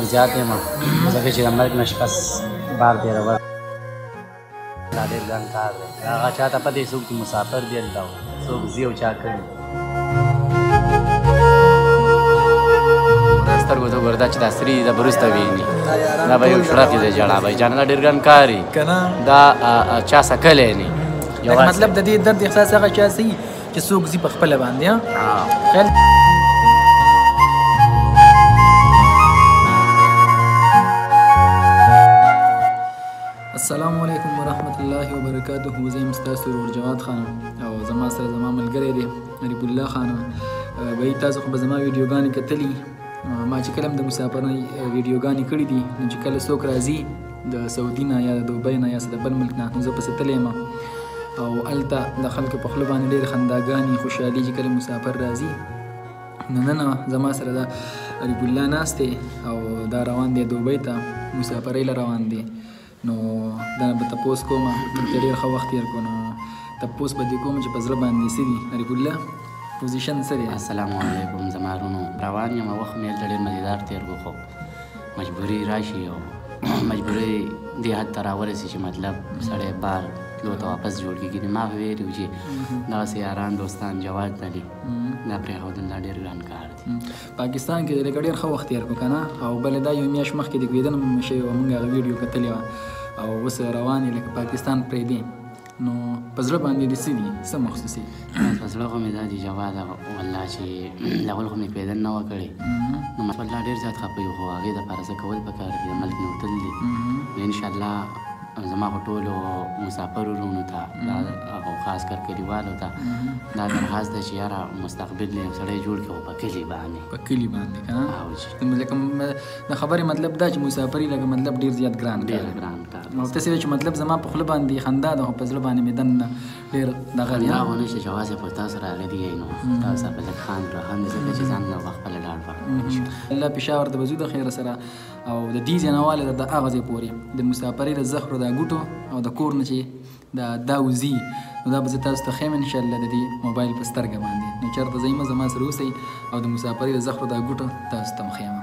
ډېر زیات یم ځکه چې د مرګ نه شپه بار تېرول دا ډېر ګران کار دی هغه چا ته پته څوک چې مسافر دی هلته څوک ځي او چا کړي سترګو ته ګورده چې دا سري د بروسته ویني دا به یو شړق دی ژړا به جانه دا ډېر ګران کار وي دا چا سکلی نه مطلب د دې درد احساس هغه چا صحیح چې څوک ځي په خپله باندې خیال السلام علیکم ورحمت الله وبرکاته زه یم ستاسو ورور جواد خان او زما سره زما ملګری دی غریب الله خان به تاسو خو به زما ویډیوګانې کتلي ما چې کله هم د مسافرۍ ویډیوګانې کړي دي نو چې کله څوک راځي د سعودي نه یا د دوبۍ نه یا د بل ملک نه نو زه پسې تللی یم او هلته د خلکو په خوله باندې ډېرې خنداګانې خوشحالي چې کله مسافر راځي نو نن زما سره دا غریب الله ناست دی او دا روان دی دوبۍ ته مسافرۍ له روان دی نو دا به تپوس کوم دلته ډېر ښه وخت تېر کړو نو تپوس به دې کوم چې په زړه باندې څه دي غریب الله پوزیشن څه دی السلام علیکم زما وروڼو روان یم وخت مې هلته ډېر مزیدار تېر کړو خو مجبوري راشي او مجبوري دې حد ته راورسي چې مطلب سړی بار تلو ته واپس جوړ کېږي ما خو ویلي وو چې دغسې یاران دوستان جواد علي دا پرېښودل دا ډېر ګران کار دی پاکستان کې لکه ډېر ښه وخت تېر کړو که نه او بله دا یو میاشت مخکې د کویدن شوې وه مونږ هغه ویډیو کتلې وه او اوس روان یې لکه پاکستان پرېږدي نو په زړه باندې دې څه دي څه محسوس یې په زړه خو مې دا دي جواد والله چې لول خو مې کویدن نه وه کړې نو والله ډېر زیات خفه یو خو هغې دپاره څه کول پکار دي د ملک نه وتل دي نو انشاءالله زما خو ټولو مسافر وروڼو ته او خاص کر کلیوالو ته دا درخواست ده چې یاره مستقبل یې یو سړی جوړ کړي خو په کلي باندې په کلي باندې که نه لکه د خبرې مطلب دا چې مسافري لکه مطلب ډېر زیات ګران ډېر ګران کار او تاسې وایي چې مطلب زما په خوله باندې خندا ده خو په زړه باندې مې دننه ډېر دغه دی خندا خو نشته چې یوازې پر تاسو راغلي یې نو تاسو په لږ خاند راخاندې ځکه چې ځان نه خپله لاړ وړم الله پېښور ته به ځو د خیره سره او د دې ځای نه والی د هغه ځای پورې د مسافرۍ د زهرو دا ګوټو او د کور نه چې دا وځي نو دا به زه تاسو ته ښیم انشاءالله د دې موبایل په سترګه باندې نو چېرته ځئ مه زما سره اوسئ او د مسافرۍ د زهرو دا ګوټو تاسو ته م ښیمه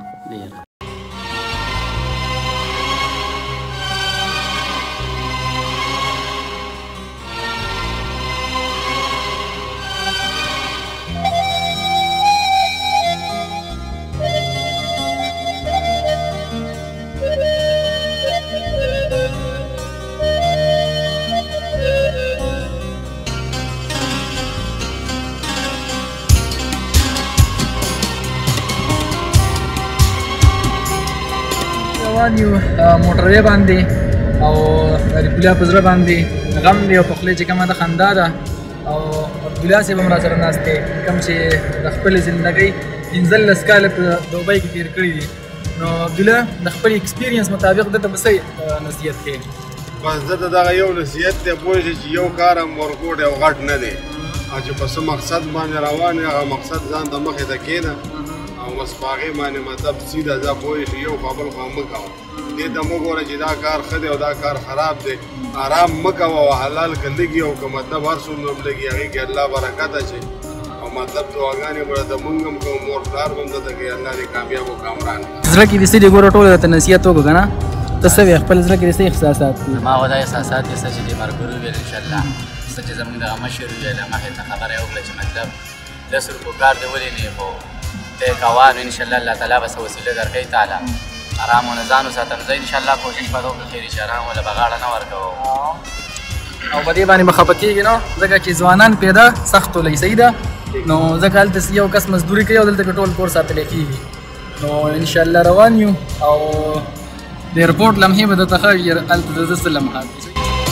روان یو موټروی باندې او غریب الله په زړه باندې غم دی او په خولې چې کومه د خندا ده او عبدالله صاحب هم را سره ناست دی کوم چې د خپلې زندګۍ 15 کاله په دوبۍ کې تېر کړي دي نو عبدالله د خپل اکسپیرینس مطابق دته به څه نصیحت کوې بس دته دغه یو نصیحت دی پوه شي چې یو کار هم ورکوټ یو غټ نه دی او چې په څه مقصد باندې روان یې هغه مقصد ځان د مخې ته کښېنه او بس په هغې باندې مطلب سیده ځه پوه شي یو خبل خو مه کوه دې ته مه ګوره چې دا کار ښه دی او دا کار خراب دی آرام مه کوه او حلال که لږي او که مطلب هر څومره هم لږي هغې کې الله برکت اچوي او مطلب دعاګانې به د مونږ هم کوو مور پلار به هم درته کوي الله دې کامیاب او کامران زړه کې دې څه دي ګوره ټوله درته نصیحت وکړو که نه ته څه وایې خپل زړه کې دې څه احساسات دي ما خو دا احساسات دي څه چې د ملګرو ویل انشاءالله څه چې زموږ دغه مشر وویله مخې ته خبره یې وکړه چې مطلب 10 روپو کار دې ولې نه خو ته یې کوه نو انشاءالله الله تعالی به څه وسیله درکوي تعالی آرام و ځان وساتم زه انشاءالله کوشش به وکړم خیر چې آرام وله به غاړه نه ورکوم او په دې باندې به خفه کېږي نو ځکه چې ځوانان پیدا سخت ولئ صحیح ده نو ځکه هلته یو کس مزدوري کوي او دلته پې ټول کور ساتلی کېږي نو انشاءالله روان یو او د ایرپورټ لمحې به درته ښه وي هلته د ده څه لمحات دي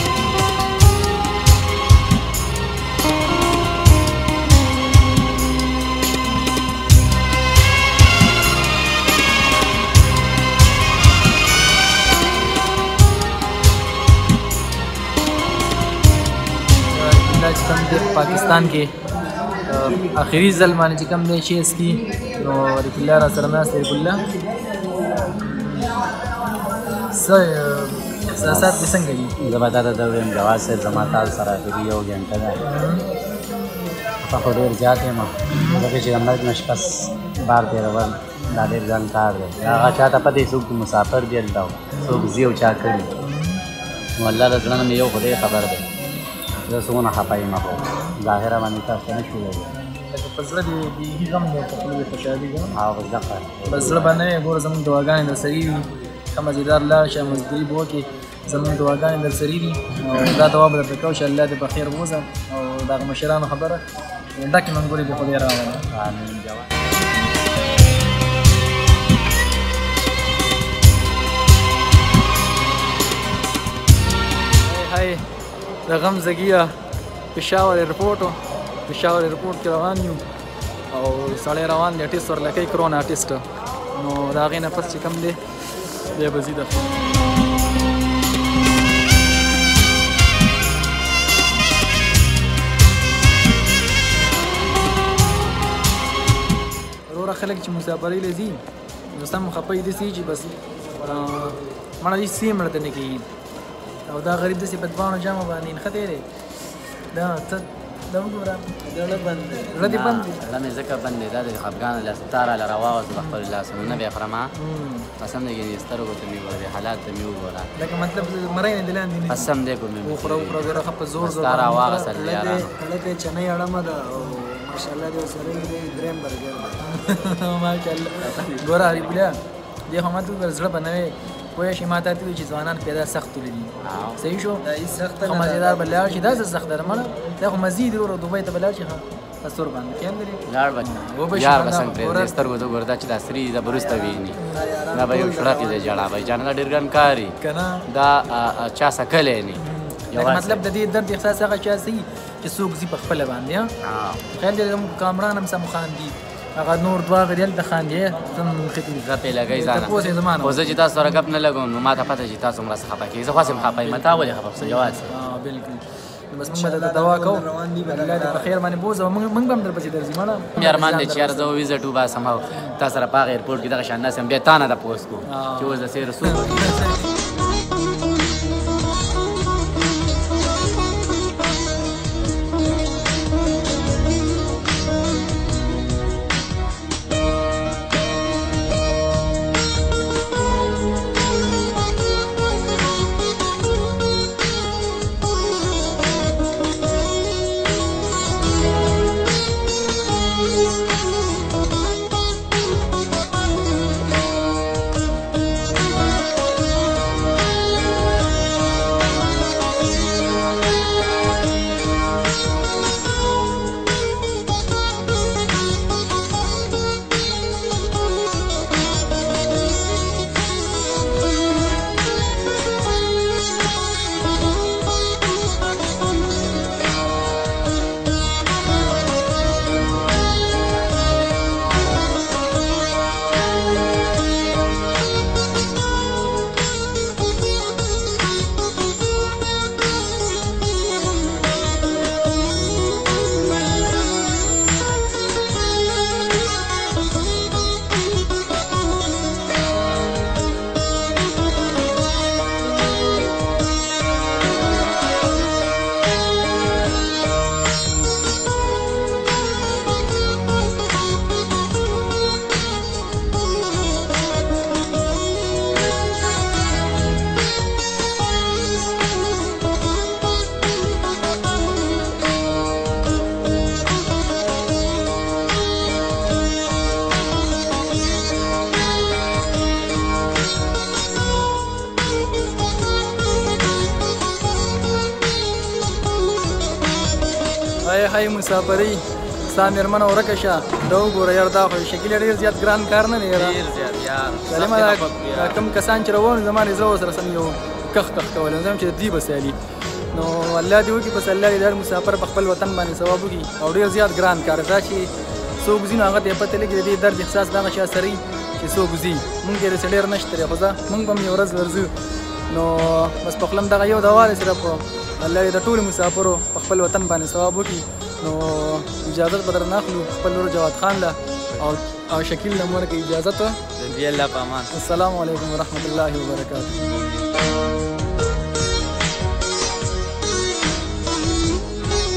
پاکستان کې آخري ځل باندې چې کوم دی شی اسکي نو غریب الله را سره ناست دی غریب الله څه احساسات دې څنګه دي زه به درته ووایم جواد صاحب زما تاسو سره آخري یو ګنټه ده خفه خو ډېر زیات یم ځکه چې د مرګ نه شپه بار تېرول دا ډېر ګران کار دی هغه چا ته پته څوک مسافر دی هلته څوک ځي او چا کړي نو الله د زړه نه مې یو خدای خبر دی زه څومره خفه یم خو ظاهره باندې تاسو ته نه شو ویلی لکه په زړه دې بیخي غم دی او په خوله دې خوشحالي ده او دغه په زړه باندې ګوره زموږ دعاګانې در سري دي ښه مزېدار لاړ شه مزدوري به وکړې زموږ دعاګانې در سري دي او دا دعا به درته کوو چې الله دې په خیر ووځه او د هغه مشرانو خبره ډکې منګورې دې خدای راولي آمین جواب هاي د غم زګیه پېښور ایرپورټ کې روان یو او سړی روان دی اټیسټ ورلکۍ کرونا اټیسټ نو د هغې نه پس چې کوم دی بیا به ځي د وروره خلک چې مسافرۍ له ځي نو سم خفه یې داسې چې بس مړه دې سي مړه ته نه کېږي او دا غریب داسې په دواړو جامو باندې نښتی دی دا څه دا وګوره زړه بند دی زړه دې بند دی زړه مې ځکه بند دی دا د خفګان له ستاره له راواوځه په خپل لاسونو نه بیا خورم قسم دی یعنې سترګو ته مې وګوره حالات ته مې وګوره لکه مطلب مرۍ نه دې لاندې نه قسم دی ګل مې وخوره ګوره ښه په زور ستا راواغسل یارانو کله ته چنۍ اړمه ده او ماشاءالله دې ورسره دی درېیم برګر ده ماشاءالله ګوره حبیبالله دې خو ما ته وګوره زړه به نه وی پوه شي ما ته وایي چې ځوانان پیدا سخت ولري صحیح شو خو مزېدار به لاړ شي دا څه سخت ده مړه دا خو مزید وروره دوبۍ ته به لاړ شي ښه په سور باندې خیال لري لاړ به یار به څنګه پرېږدي سترګو ته وګوره دا چې دا سري دا به وروسته ویني دا به یو شړق دی ژړا به جانه دا ډېر ګران کار وي دا چا سکلی نه مطلب د دې درد احساس هغه چا صحیح چې څوک ځي په خپله باندې خیال دی زموږ کامران هم سم خاندي هغه نور دوه غړي هلته خاندي تم ختم غپې لګوي ځانه خو زه چې تاسو سره غپ نه لګوم نو ما ته پته چې تاسو همره څه خفه کېږي زه خو هسې م خفه یم تا ولې خفه پسه جواز بلکل بس موږ به درته دوا کوو الله دې په خیر باندې بوځه او موږ به هم درپسې درځي مړه مې ارمان دی چې یار زه وویزټ وباسم او تا سره په هغه ایرپورټ کې دغه شان ناست یم بیا تا نه تپوس کوو چې اوس د سیر څوک هاي مسافرۍ ستا مېرمنه ورکه شه دا وګوره یار دا خو شکیل ډېر زیات ګران کار نه دی یاره ډېر زیات یار سلمه دا کوم کسان چې روان زما د زړه ورسره سم یو کخ کول زم چې دوی به سیالي نو الله دې وکړي بس الله دې هر مسافر په خپل وطن باندې ثواب وکړي او ډېر زیات ګران کار دا چې څوک ځي نو هغه ته یې پته لګي د دې درد احساس دغه چا سره چې څوک ځي مونږ یې داسې ډېر نشته دی خو زه مونږ به هم یو ورځ ورځو نو بس په خوله م دغه یو دوا دی صرف الله دې د ټولو مسافرو په خپل وطن باندې ثواب وکړي نو اجازت به درنه اخلو خپل ورور جواد خان له او شکیل له مور کې اجازت د دې الله په امان السلام علیکم ورحمت الله وبرکاته